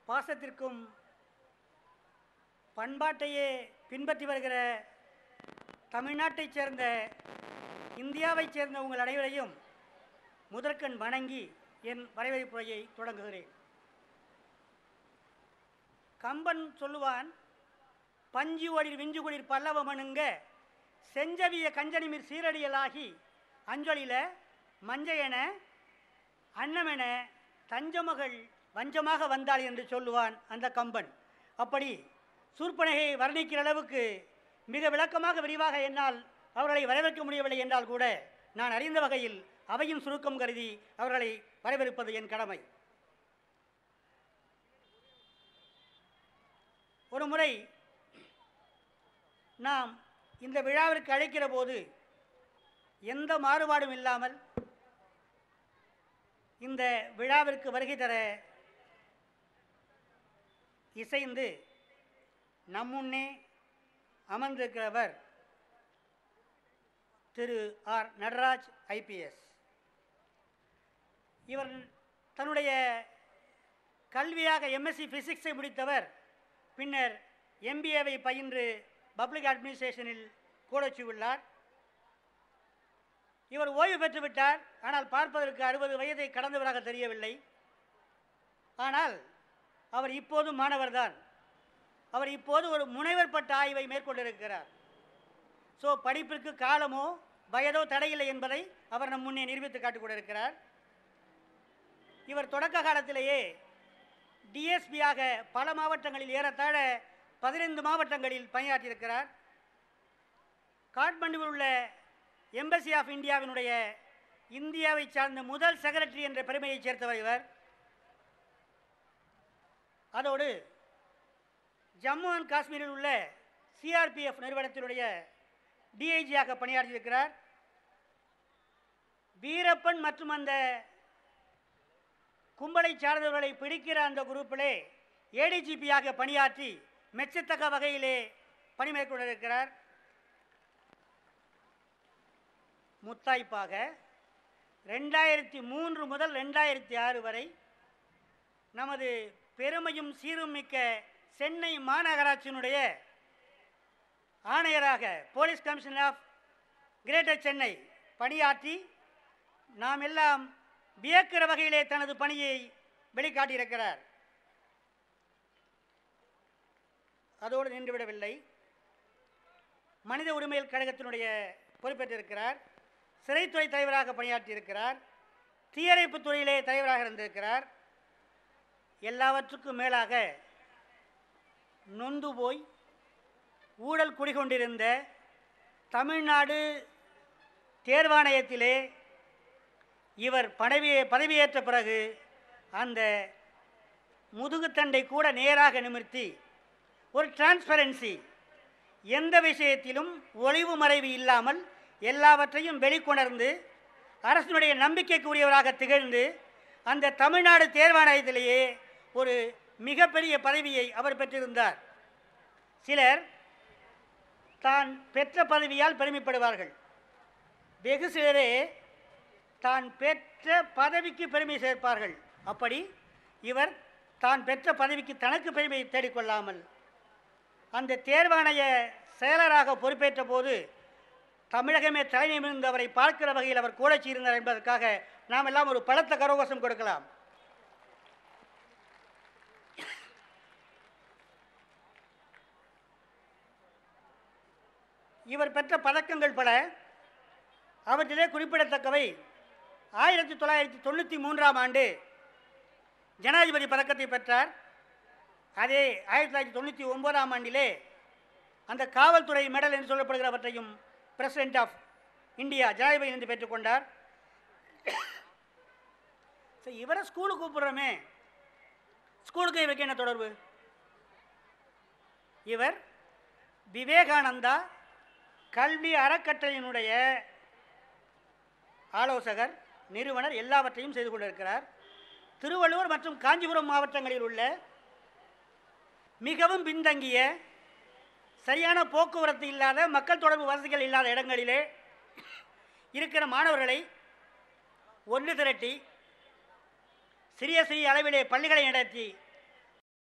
பாசத்திற்கும் பண்பாட்டையே பின்பற்றி வருகிற தமிழ்நாட்டைச் சேர்ந்த இந்தியாவைச் சேர்ந்த உங்கள் அனைவரையும் முதற்கண் வணங்கி என் வரவேற்புரையை தொடங்குகிறேன். கம்பன் சொல்லுவான், பஞ்சு ஒளிர் விஞ்சுகுளிர் பல்லவமனுங்க செஞ்சவிய கஞ்சனிமிர் சீரடியலாகி அஞ்சொலில மஞ்சையென அன்னமென தஞ்சமகள் வஞ்சமாக வந்தாள் என்று சொல்லுவான் அந்த கம்பன். அப்படி சூர்பனகையை வர்ணிக்கிற அளவுக்கு மிக விளக்கமாக விரிவாக என்னால் அவர்களை வரவேற்க முடியவில்லை என்றால் கூட நான் அறிந்த வகையில் அவையின் சுருக்கம் கருதி அவர்களை வரவேற்பது என் கடமை. ஒரு முறை நாம் இந்த விழாவிற்கு அழைக்கிற போது எந்த மாறுபாடும் இல்லாமல் இந்த விழாவிற்கு வருகை தர இசைந்து நம்முன்னே அமர்ந்திருக்கிறவர் திரு ஆர் நடராஜ் ஐபிஎஸ். இவர் தன்னுடைய கல்வியாக எம்எஸ்சி ஃபிசிக்ஸை முடித்தவர். பின்னர் எம்பிஏவை பயின்று பப்ளிக் அட்மினிஸ்ட்ரேஷனில் கோடச்சு உள்ளார். இவர் ஓய்வு பெற்றுவிட்டார். ஆனால் பார்ப்பதற்கு 60 வயதை கடந்தவராக தெரியவில்லை. ஆனால் அவர் இப்போதும் மாணவர்தான். அவர் இப்போது ஒரு முனைவர் பட்ட ஆய்வை மேற்கொண்டிருக்கிறார். ஸோ படிப்பிற்கு காலமோ வயதோ தடையில்லை என்பதை அவர் நம் முன்னே நிரூபித்து காட்டிக் கொண்டிருக்கிறார். இவர் தொடக்க காலத்திலேயே டிஎஸ்பியாக பல மாவட்டங்களில் ஏறத்தாழ 15 மாவட்டங்களில் பணியாற்றியிருக்கிறார். காட்மண்டுவில் உள்ள எம்பசி ஆஃப் இந்தியாவினுடைய இந்தியாவை சார்ந்த முதல் செக்ரட்டரி என்ற பெருமையை சேர்த்தவர் இவர். அதோடு ஜம்மு அண்ட் காஷ்மீரில் உள்ள சிஆர்பிஎஃப் நிறுவனத்தினுடைய டிஐஜியாக பணியாற்றியிருக்கிறார். வீரப்பன் மற்றும் அந்த கும்பலை சார்ந்தவர்களை பிடிக்கிற அந்த குரூப்பிலே ஏடிஜிபியாக பணியாற்றி மெச்சத்தக்க வகையிலே பணி மேற்கொண்டிருக்கிறார். முத்தாய்ப்பாக 2003 முதல் 2006 வரை நமது பெருமையும் சீரும் மிக்க சென்னை மாநகராட்சியினுடைய ஆணையராக police commissioner of greater Chennai பணியாற்றி நாம் எல்லாம் வியக்கிற வகையிலே தனது பணியை வெளிக்காட்டியிருக்கிறார். அதோடு நின்றுவிடவில்லை, மனித உரிமைகள் கழகத்தினுடைய பொறுப்பேற்றிருக்கிறார். சிறைத்துறை தலைவராக பணியாற்றியிருக்கிறார். தீயணைப்பு துறையிலே தலைவராக இருந்திருக்கிறார். எல்லாவற்றுக்கும் மேலாக நொந்து போய் ஊழல் குடிகொண்டிருந்த தமிழ்நாடு தேர்வாணையத்திலே இவர் பதவியேற்ற பிறகு அந்த முதுகுத்தண்டை கூட நேராக நிமிர்த்தி ஒரு டிரான்ஸ்பரன்சி, எந்த விஷயத்திலும் ஒளிவு மறைவு இல்லாமல் எல்லாவற்றையும் வெளிக்கொணர்ந்து அரசினுடைய நம்பிக்கைக்குரியவராக திகழ்ந்து அந்த தமிழ்நாடு தேர்வாணையத்திலேயே ஒரு மிகப்பெரிய பதவியை அவர் பெற்றிருந்தார். சிலர் தான் பெற்ற பதவியால் பெருமைப்படுவார்கள். வெகு சிலரே தான் பெற்ற பதவிக்கு பெருமை சேர்ப்பார்கள். அப்படி இவர் தான் பெற்ற பதவிக்கு தனக்கு பெருமையை தேடிக்கொள்ளாமல் அந்த தேர்வாணைய செயலராக பொறுப்பேற்ற போது தமிழகமே தலைநிமிர்ந்து அவரை பார்க்கிற வகையில் அவர் கோலச்சி இருந்தார் என்பதற்காக நாம் எல்லாம் ஒரு பலத்த கரகோஷம் கொடுக்கலாம். இவர் பெற்ற பதக்கங்கள் பல. அவற்றிலே குறிப்பிடத்தக்கவை 1993ஆம் ஆண்டு ஜனாதிபதி பதக்கத்தை பெற்றார். அதே 1999ஆம் ஆண்டிலே அந்த காவல்துறை மெடல் என்று சொல்லப்படுகிறவற்றையும் பிரசிடென்ட் ஆஃப் இந்தியா ஜனாதிபதி பெற்றுக்கொண்டார். இவரை ஸ்கூலுக்கு கூப்பிடுறோமே, ஸ்கூலுக்கு இவருக்கு என்ன தொடர்பு? இவர் விவேகானந்தா கல்வி அறக்கட்டளையினுடைய ஆலோசகர், நிறுவனர், எல்லாவற்றையும் செய்து கொண்டிருக்கிறார். திருவள்ளூர் மற்றும் காஞ்சிபுரம் மாவட்டங்களில் உள்ள மிகவும் பின்தங்கிய, சரியான போக்குவரத்து இல்லாத, மக்கள் தொடர்பு வசதிகள் இல்லாத இடங்களிலே இருக்கிற மாணவர்களை ஒன்று திரட்டி சிறிய அளவிலே பள்ளிகளை நடத்தி